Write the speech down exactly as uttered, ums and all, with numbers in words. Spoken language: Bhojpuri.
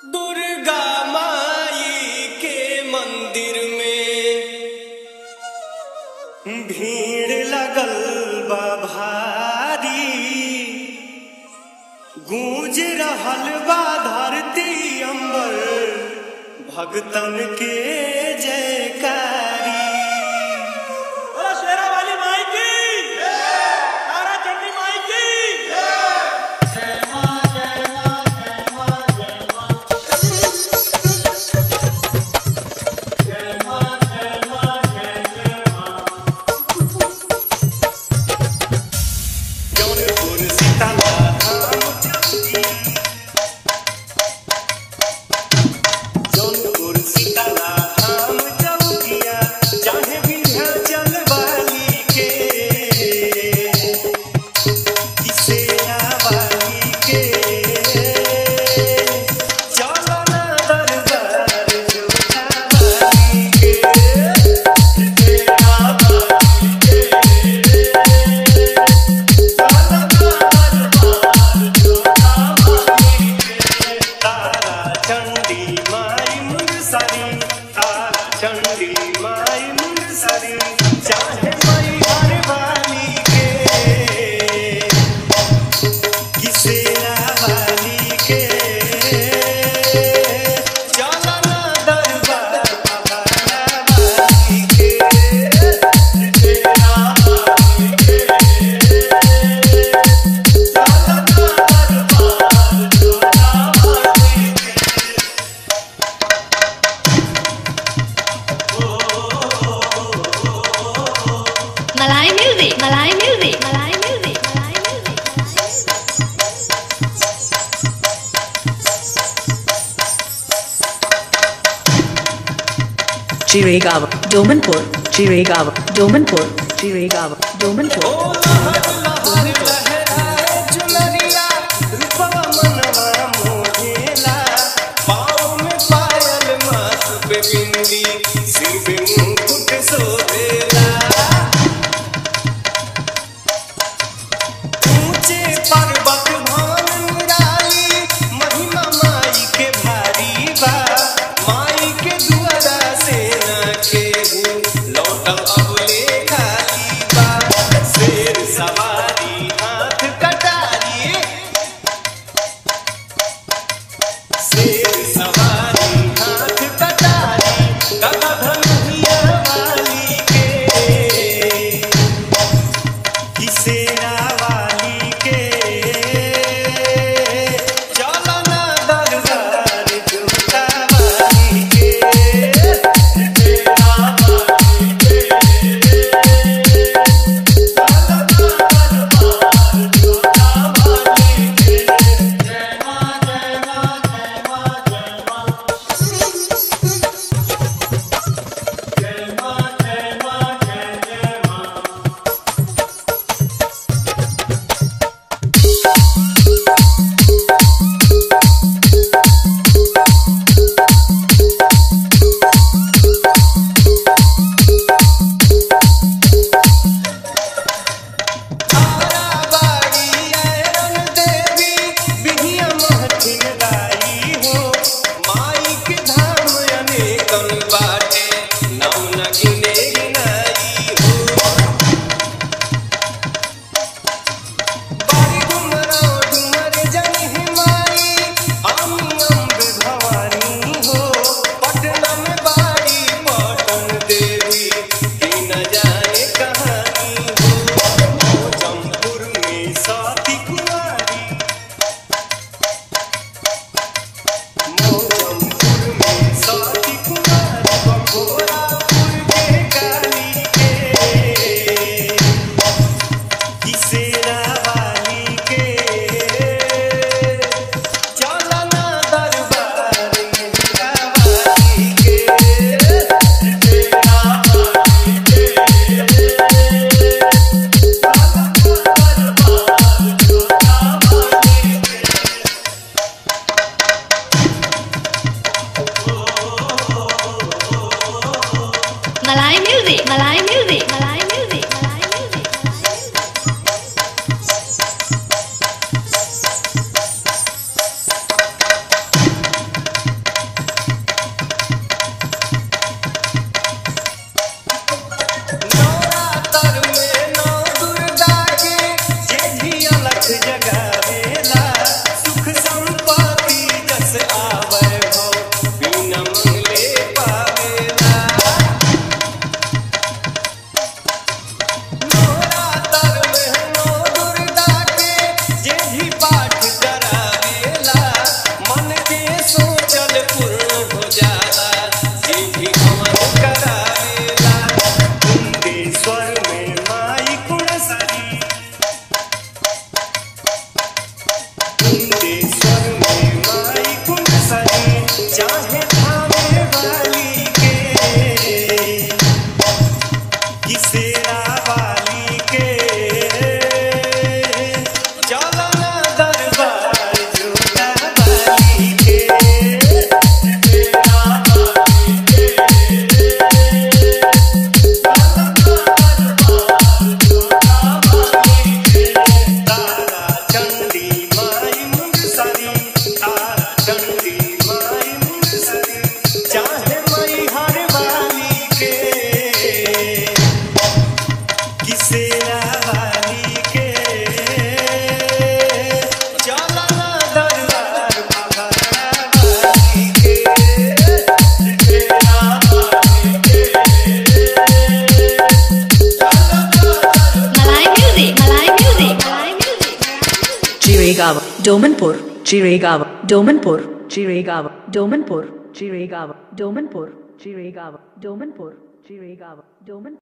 दुर्गा माई के मंदिर में भीड़ लगल बा भारी, गूंज रहल बा धरती अंबर भगतन के जयकारी। शेरा वाली माई की, तारा चंडी माई की। जय मां जय मां जय मां जय मां जय मां जय मां जय जय मां। जौनपुर सीताला धाम चौकी, जौनपुर सीताला धाम चौकिया, चाहे विंध्याचल वाली के, किसेना वाली के, चलो ना दरबार जोधा वाली के, किसेना वाली के, चलो ना दरबार जोधा वाली के। तारा चंडी माई मुंगसरी, तारा चंडी माई मुंगसरी, चाहे माई हर वाली के, किसेना वाली के, चलो ना दरबार पहाड़ा वाली के, किसेना वाली के, चलो ना दरबार जोधा वाली के। Malay music, Malay music, Malay music, Malay music. Chiragawa, Domanpur, Chiragawa, Domanpur, Chiragawa, Domanpur. ओ लहर लहर लहराए चुनरिया, रूपवा मनवा मोहेला, पाँव में पायल माथ पे बिंदी, सिर पे मुकुट शोभेला। ऊंचे पर्वत भान निराली, महिमा माई के भारी बा, माई के दुआरा से न केहू लौटल अब ले खाली बा। शेर सवारी हाथ जगावेला सुख संपत्ति जस आवे हो बिना मंगले पावेला नवरात्र में नौ दुर्गा के जे भी पाठ करावेला मन के सोचल पूर्ण हो जाला जे भी हवन करावेला कुंडेश्वर में माई कुणसरी कुंडेश्वर में माई कुणसरी चाहे थामे वाली के किसेरा वाली के चलना दरबार जोड़ा वाली के किसेरा वाली के तारा चंडी माई मुंगसरी तारा चंडी माई मुंगसरी चाहे मई हर वाली के किसेरा वाली के चलना दरबार पहाड़ा वाली के किसेरा वाली के Malay music, Malay music, Malay music. Jiregaon, Domanpur, Jiregaon, Domanpur, Jiregaon, Domanpur, Jiregaon, Domanpur, Jiregaon, Domanpur, Jiregaon, Domanpur.